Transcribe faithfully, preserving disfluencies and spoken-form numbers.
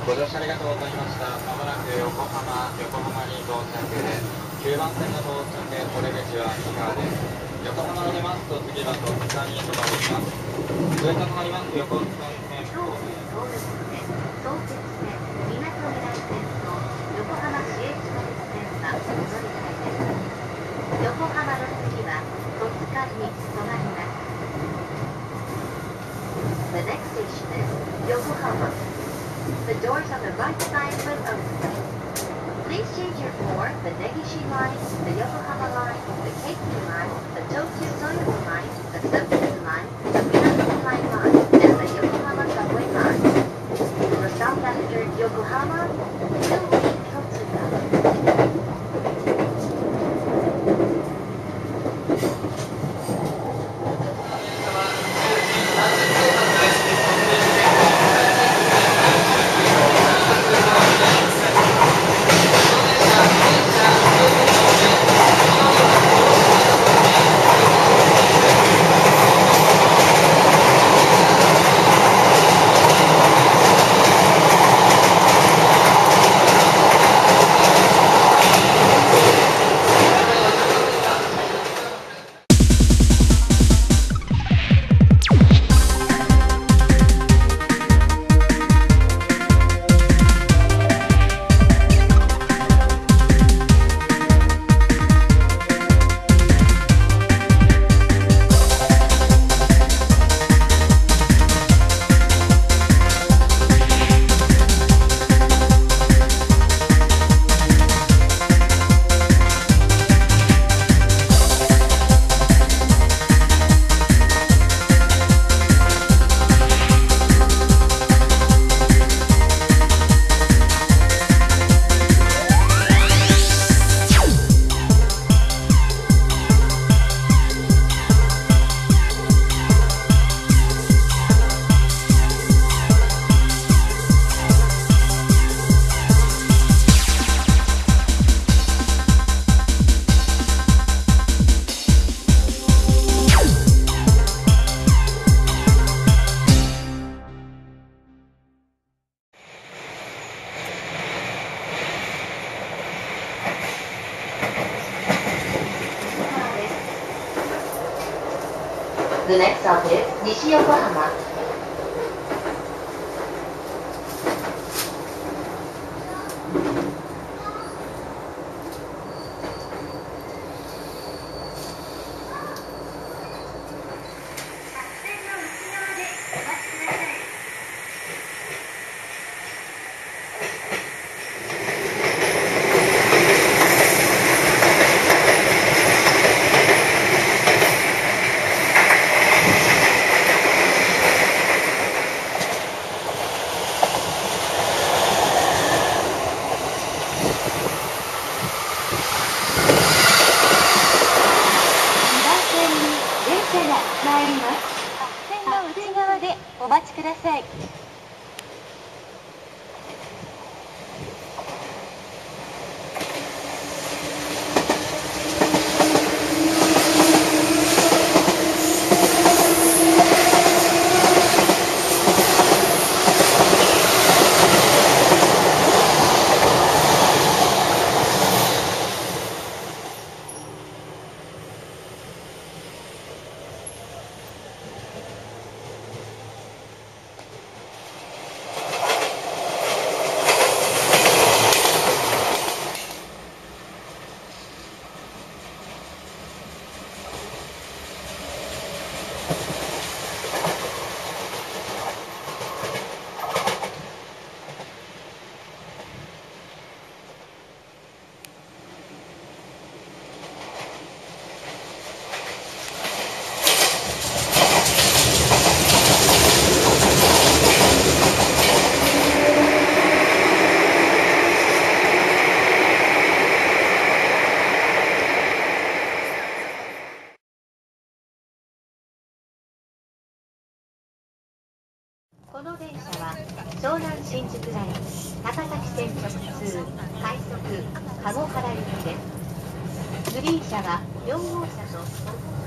ご乗車ありがとうございました。まもなく横浜、横浜に到着です。きゅうばん線の到着、お出口は右側です。横浜を出ますと次は戸塚に停まります。上となります横須賀線。 当線、東武線、東鉄線、みなとみらい線と横浜市営地下鉄線はお乗り換えです。横浜の次は戸塚に停まります。The next station is Yokohama. The doors on the right side will open. Please change your for the Negishi line, the Yokohama line, the Keikyu line, the Tokyu Toyama line, the Subway line, the Minato Line line, and the Yokohama subway line. The stop after Yokohama will be Kotsuga. The next stop is 西横浜。 線の内側でお待ちください。この電車は湘南新宿ライン高崎線直通快速鴨原行きです。グリーン車はよん号車と